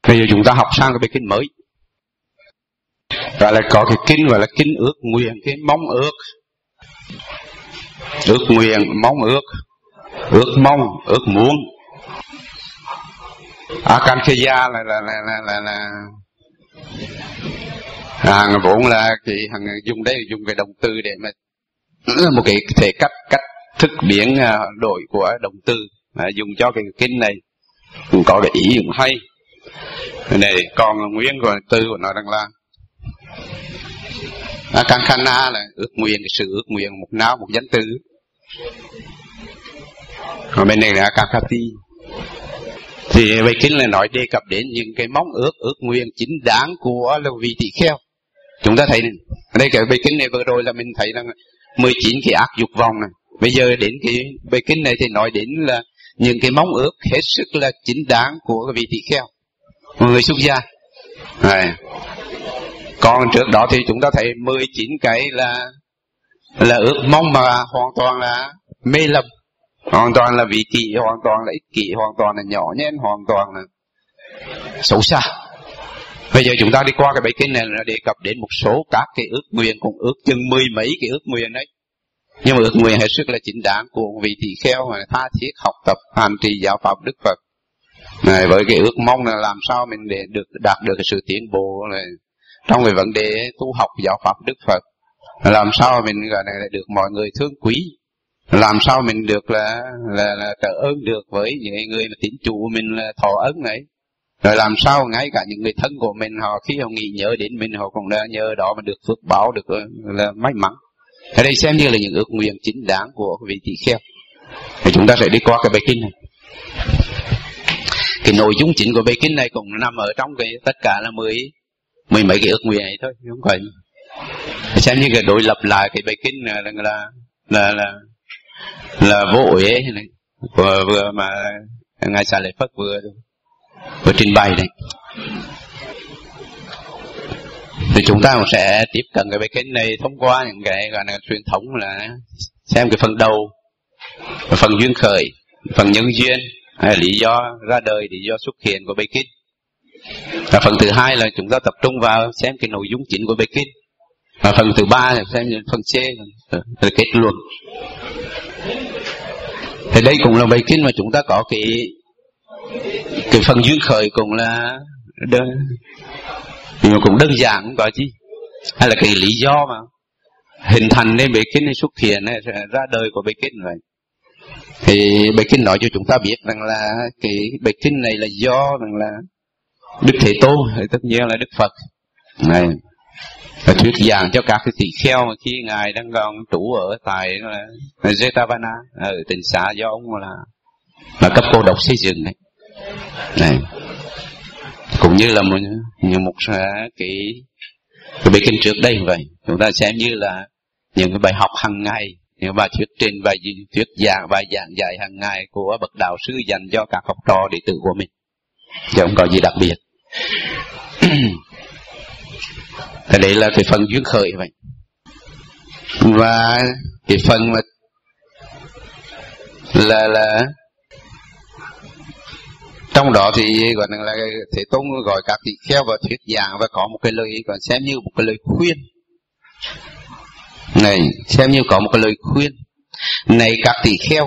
Bây giờ chúng ta học sang cái bài kinh mới, gọi là có cái kinh gọi là kinh ước nguyện, cái mong ước, ước nguyện, mong ước, ước mong, ước muốn. Akankheya là hàng vốn là cái hàng dùng đây dùng cái động từ để mà một cái thể cách thức biến đổi của động từ dùng cho cái kinh này cũng có cái ý cũng hay. Này còn nguyên của từ của nó đang là Akankhana là ước nguyện, cái sự ước nguyện một não một danh từ. Còn bên này là Akankhati. Thì bài kinh là nói đề cập đến những cái mong ước, ước nguyện chính đáng của là vị tỳ kheo. Chúng ta thấy này, ở đây cái bài kinh này vừa rồi là mình thấy là 19 cái ác dục vọng này. Bây giờ đến cái bài kinh này thì nói đến là những cái mong ước hết sức là chính đáng của vị tỳ kheo, một người xuất gia. Còn trước đó thì chúng ta thấy 19 cái là ước mong mà hoàn toàn là mê lầm, hoàn toàn là vị kỷ, hoàn toàn là ích kỷ, hoàn toàn là nhỏ nhen, hoàn toàn là xấu xa. Bây giờ chúng ta đi qua cái bài kinh này là đề cập đến một số các cái ước nguyện, cũng ước chừng 10 mấy cái ước nguyện đấy. Nhưng mà ước nguyện hết sức là chính đáng của vị tỳ kheo mà tha thiết học tập hành trì giáo pháp Đức Phật. Này, với cái ước mong là làm sao mình để đạt được cái sự tiến bộ này trong cái vấn đề tu học giáo pháp Đức Phật, làm sao mình gọi này được mọi người thương quý, làm sao mình được là trợ ơn được với những người mà tín chủ mình là thọ ấn này, rồi làm sao ngay cả những người thân của mình họ khi họ nghĩ nhớ đến mình họ cũng đã nhờ đó mà được phước báo, được là may mắn. Ở đây xem như là những ước nguyện chính đáng của vị tỳ kheo. Thì chúng ta sẽ đi qua cái bài kinh này. Cái nội dung chính của bài kinh này cũng nằm ở trong cái tất cả là mười mấy cái ước nguyện ấy thôi, không phải. Xem như cái đối lập lại cái bài kinh là vô uế này, vừa mà ngài Xá Lợi Phất vừa trình bày này. Thì chúng ta cũng sẽ tiếp cận cái bài kinh này thông qua những cái gọi là truyền thống, là xem cái phần đầu, phần duyên khởi, phần nhân duyên, hay lý do ra đời, lý do xuất hiện của bài kinh. Và phần thứ hai là chúng ta tập trung vào xem cái nội dung chính của bài kinh. Và phần thứ ba là xem phần C là kết luận. Thì đây cũng là bài kinh mà chúng ta có cái phần duyên khởi cũng là nhưng mà cũng đơn giản, không có gì, hay là cái lý do mà hình thành nên bài kinh này, xuất hiện này, ra đời của bài kinh vậy. Thì bài kinh nói cho chúng ta biết rằng là cái bài kinh này là do rằng là Đức Thế Tôn, tất nhiên là Đức Phật này, và thuyết giảng cho các cái tỷ kheo mà khi ngài đang còn trú ở tại Jetavana, ở tỉnh xã do ông là cấp cô độc xây dựng này, cũng như là một cái bài kinh trước đây vậy. Chúng ta xem như là những cái bài học hàng ngày, những bài thuyết trình, bài thuyết giảng, bài giảng dạy hàng ngày của bậc đạo sư dành cho các học trò đệ tử của mình, chứ không có gì đặc biệt. Thế đấy là cái phần duyên khởi vậy. Và cái phần mà là trong đó thì gọi là Thế Tôn gọi các tỷ kheo và thuyết giảng, và có một cái lời còn xem như một cái lời khuyên này, xem như có một cái lời khuyên này: các tỷ kheo,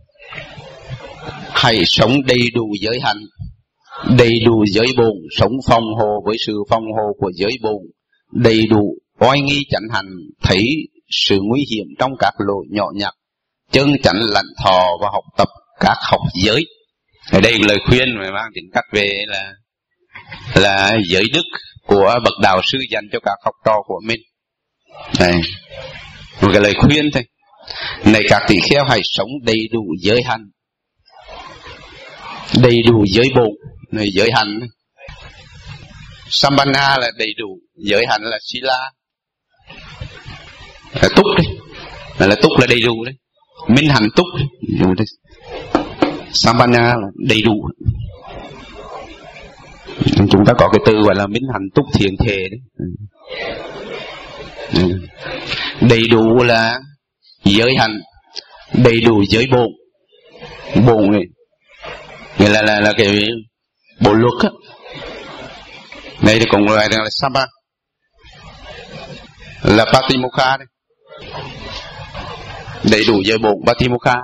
hãy sống đầy đủ giới hạnh, đầy đủ giới bổn, sống phòng hộ với sự phòng hộ của giới bổn, đầy đủ oai nghi chánh hành, thấy sự nguy hiểm trong các lỗi nhỏ nhặt, chân chánh lạnh thọ và học tập các học giới. Ở đây lời khuyên mà mang tính cách về là giới đức của bậc đạo sư dành cho các học trò của mình. Này, một cái lời khuyên thôi. Này các tỷ kheo, hãy sống đầy đủ giới hành, đầy đủ giới bổn, này giới hành. Sampanna là đầy đủ, giới hành là sila, là túc đấy, là túc là đầy đủ đấy, minh hành túc đấy. Sampanna là đầy đủ. Chúng ta có cái từ gọi là minh hành túc thiền thể đấy. Đầy đủ là giới hành, đầy đủ giới bổn. Bổn này nghĩa là cái bộ luật á, Đây thì cũng gọi là Sapa, là Patimokkha đấy, đầy đủ giới bổn Patimokkha.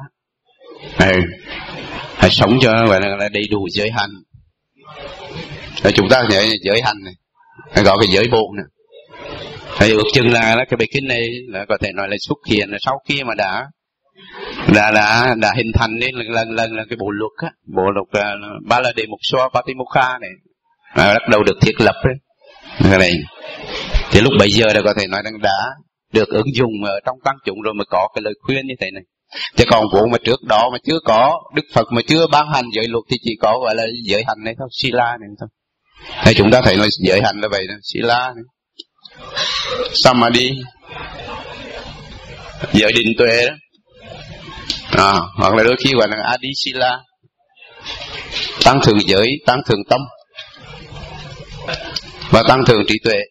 Hãy sống cho gọi là đầy đủ giới hành. Rồi chúng ta sẽ giới hành này, hay gọi cái giới bổn này. Thì ước chừng là cái bài kinh này là có thể nói là xuất hiện là sau khi mà đã hình thành nên lần là cái bộ luật á, bộ luật Balademokkha Patimokkha này bắt đầu được thiết lập đấy. Cái này thì lúc bấy giờ là có thể nói rằng đã được ứng dụng ở trong tăng chúng rồi mới có cái lời khuyên như thế này. Chứ còn vụ mà trước đó mà chưa có Đức Phật mà chưa ban hành giới luật thì chỉ có gọi là giới hành này thôi, Sila này thôi. Thì chúng ta thấy là giới hành là vậy đó, Sila này, Samadhi, giới định tuệ đó, hoặc là đôi khi gọi là Adi Sila, tăng thường giới, tăng thường tâm và tăng thường trí tuệ.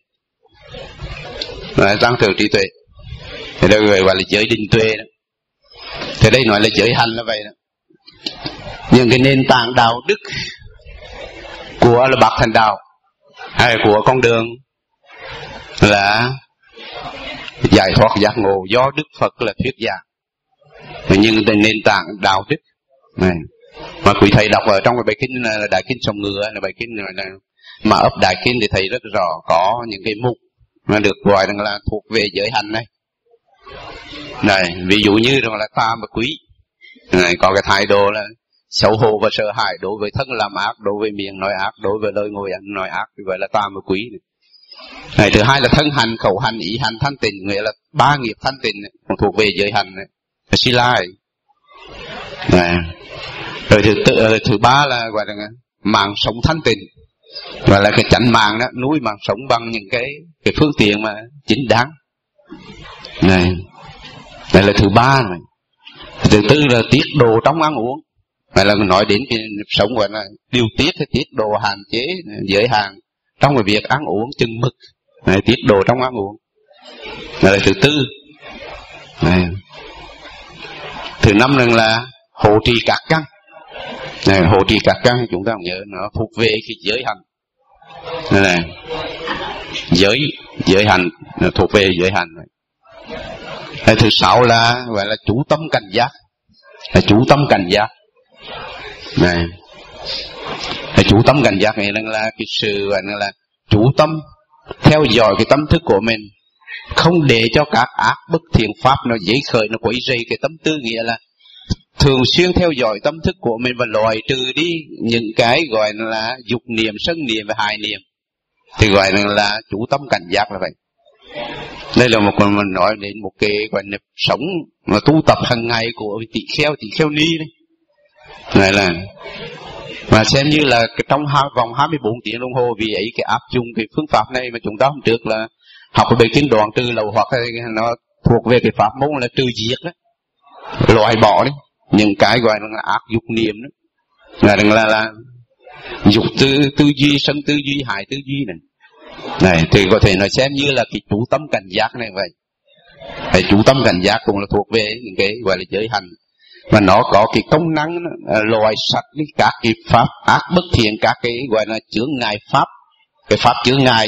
Tăng thường trí tuệ thì đây gọi là giới định tuệ đó. Thì đây nói là giới hành là vậy đó. Những cái nền tảng đạo đức của là bậc thành đạo hay của con đường là giải thoát giác ngộ do Đức Phật là thuyết giảng. Nhưng cái nền tảng đạo đức này mà quý thầy đọc ở trong cái bài kinh là Đại Kinh Sông Ngựa, là bài kinh là mà ấp Đại Kinh thì thầy rất rõ có những cái mục mà được gọi là thuộc về giới hành này. Này, ví dụ như rằng là ta mà quý này, có cái thái độ là xấu hổ và sợ hãi đối với thân làm ác, đối với miệng nói ác, đối với lời ngồi ăn nói ác, thì gọi là ta mà quý này. Thứ hai là thân hành, khẩu hành, ý hành, thanh tịnh, nghĩa là ba nghiệp thanh tịnh cũng thuộc về giới hành này, là Sila này. Rồi thứ ba là gọi là mạng sống thanh tịnh, gọi là cái chánh mạng đó, nuôi mạng sống bằng những cái phương tiện mà chính đáng này. Đây là thứ ba này. Thứ tư là tiết độ trong ăn uống. Đây là nói đến cái sống gọi là điều tiết, cái tiết độ hạn chế, giới hạn trong cái việc ăn uống chừng mực. Này, tiết độ trong ăn uống. Đây là thứ tư. Này. Thứ năm là hộ trì các căn. Này, hộ trì các căn chúng ta cũng nhớ nó thuộc về cái giới hành. Đây này. Giới hành nó thuộc về giới hành. Thứ sáu là gọi là chú tâm cảnh giác, là chú tâm cảnh giác này. Chú tâm cảnh giác này là cái sự gọi là chú tâm theo dõi cái tâm thức của mình, không để cho các ác bất thiện pháp nó dấy khởi, nó quấy rầy cái tâm tư, nghĩa là thường xuyên theo dõi tâm thức của mình và loại trừ đi những cái gọi là dục niệm, sân niệm và hài niệm, thì gọi là chú tâm cảnh giác là vậy. Đây là một mình nói đến một cái gọi là sống mà tu tập hàng ngày của tỳ kheo ni đấy. Này là mà xem như là trong vòng 24 tiếng đồng hồ vì ấy cái áp dụng cái phương pháp này mà chúng ta hôm trước là học cái bài kinh đoạn trừ lậu hoặc nó thuộc về cái pháp môn là trừ diệt đó, loại bỏ đấy những cái gọi là ác dục niệm đó, là dục tư duy, sân tư duy, hại tư duy này thì có thể nói xem như là cái chú tâm cảnh giác này vậy. Cái chú tâm cảnh giác cũng là thuộc về những cái gọi là giới hành, mà nó có cái công năng loại sạch đi các cái pháp ác bất thiện, các cái gọi là chướng ngại pháp, cái pháp chướng ngại,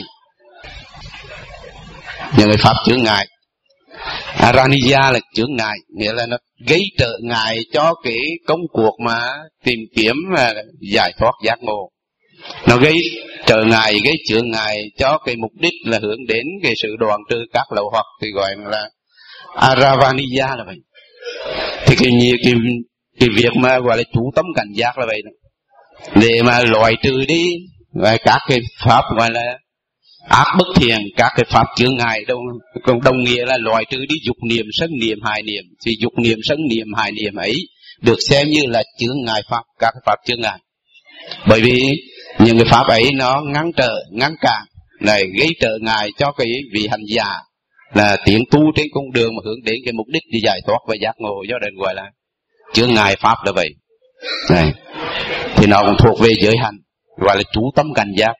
những cái pháp chướng ngại. Araniya là chướng ngại, nghĩa là nó gây trở ngại cho cái công cuộc mà tìm kiếm giải thoát giác ngộ. Nó gây trở ngại, gây chướng ngại cho cái mục đích là hướng đến cái sự đoạn trừ các lậu hoặc, thì gọi là Aravaniya là vậy. Thì cái việc mà gọi là chú tâm cảnh giác là vậy đó. Để mà loại trừ đi các cái pháp gọi là ác bất thiện, các cái pháp chướng ngại đồng nghĩa là loại trừ đi dục niệm, sân niệm, hài niệm. Thì dục niệm, sân niệm, hài niệm ấy được xem như là chướng ngại pháp, các cái pháp chướng ngại. Bởi vì những cái pháp ấy nó ngăn cản này, gây trở ngại cho cái vị hành giả là tiến tu trên con đường mà hướng đến cái mục đích để giải thoát và giác ngộ, do nên gọi là chướng ngại pháp là vậy. Này, thì nó cũng thuộc về giới hành, gọi là chú tâm cảnh giác.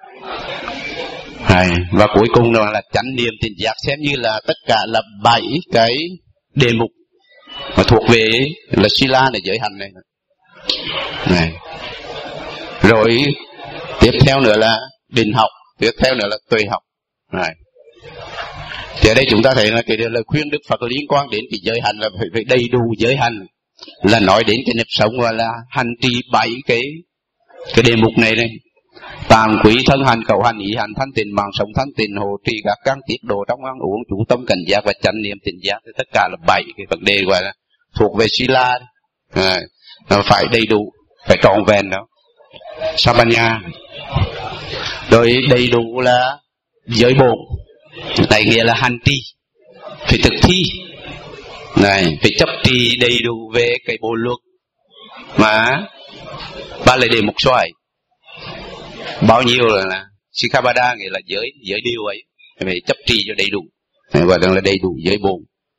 Này, và cuối cùng là chánh niệm tỉnh giác, xem như là tất cả là 7 cái đề mục mà thuộc về là Sila là giới hành này. Này. Rồi tiếp theo nữa là định học, tiếp theo nữa là tuệ học. Này. Thì ở đây chúng ta thấy là cái lời khuyên Đức Phật liên quan đến cái giới hành là phải đầy đủ giới hành, là nói đến cái nếp sống gọi là hành trì 7 cái đề mục này đây: tàm quý, thân hành, khẩu hành, ý hành, thanh tịnh, mạng sống thanh tịnh, hộ trì các căn tiết độ trong ăn uống, chú tâm cảnh giác và chánh niệm tỉnh giác. Thì tất cả là 7 cái vấn đề gọi là thuộc về Sila, nó phải đầy đủ, phải trọn vẹn đó. Sabanya. Rồi đầy đủ là giới bổn, đại nghĩa là hành trì, phải thực thi này, phải chấp trì đầy đủ về cái bộ luật mà ba lời đề mục xoài bao nhiêu là Sikkhapada, nghĩa là giới điều ấy, phải chấp trì cho đầy đủ, và là đầy đủ giới bổn.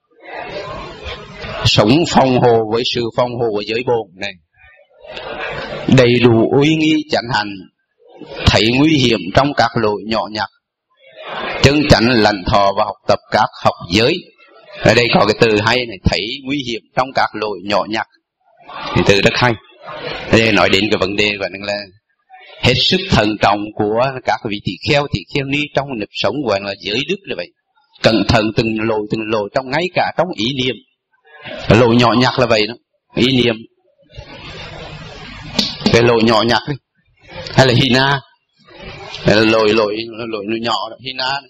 Sống phong hồ với sự phong hồ của giới bổn này, đầy đủ uy nghi chánh hành, thấy nguy hiểm trong các lỗi nhỏ nhặt, chân chánh lành thọ và học tập các học giới. Ở đây có cái từ hay này, thấy nguy hiểm trong các lỗi nhỏ nhặt, cái từ rất hay. Ở đây nói đến cái vấn đề gọi là hết sức thận trọng của các vị tỳ kheo ni trong nếp sống gọi là giới đức như vậy, cẩn thận từng lỗi trong ngay cả trong ý niệm. Lỗi nhỏ nhặt là vậy đó, ý niệm, cái lỗi nhỏ nhặt ấy. Hay là hina, lỗi nhỏ đó,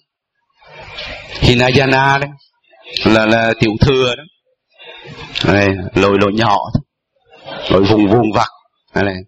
hinayana đấy, là tiểu thừa đó, lỗi nhỏ, lỗi vùng vặt, hay là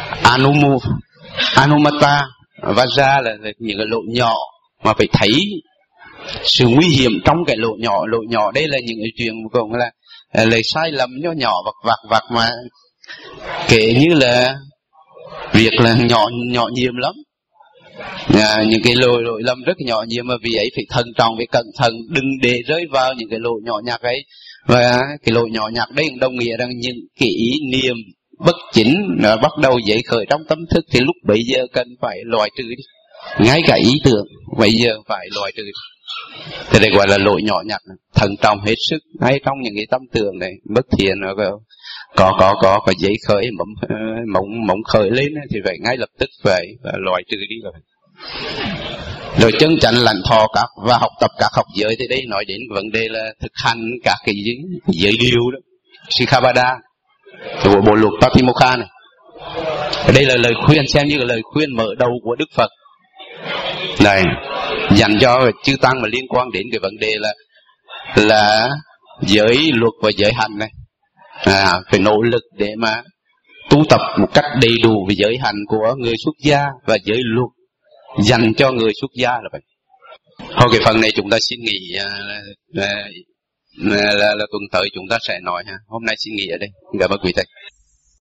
anumata vaja là những cái lỗi nhỏ mà phải thấy sự nguy hiểm trong cái lỗi nhỏ. Đây là những cái chuyện cũng là lời sai lầm nhỏ vặt mà kể như là việc là nhỏ nhiệm lắm. Những cái lỗi lầm rất nhỏ nhiệm, mà vì ấy phải thận trọng, phải cẩn thận, đừng để rơi vào những cái lỗi nhỏ nhặt ấy. Và cái lỗi nhỏ nhặt đấy đồng nghĩa rằng những cái ý niệm bất chính nó bắt đầu dậy khởi trong tâm thức, thì lúc bấy giờ cần phải loại trừ đi. Ngay cả ý tưởng bây giờ phải loại trừ đi. Thế đây gọi là lỗi nhỏ nhặt, thận trọng hết sức ngay trong những cái tâm tưởng này bất thiện, nó có dậy khởi mộng khởi lên thì phải ngay lập tức phải loại trừ đi rồi. Rồi chân chánh lành thọ và học tập các học giới, thì đây nói đến vấn đề là thực hành các cái giới điều đó, Sikkhapada, của bộ luật Patimokkha này. Đây là lời khuyên, xem như là lời khuyên mở đầu của Đức Phật này, dành cho chư tăng mà liên quan đến cái vấn đề là giới luật và giới hành này. Phải nỗ lực để mà tu tập một cách đầy đủ về giới hành của người xuất gia và giới luật dành cho người xuất gia là vậy. Thôi cái phần này chúng ta xin nghỉ, là tuần tới chúng ta sẽ nói ha. Hôm nay xin nghỉ ở đây. Cảm ơn quý thầy.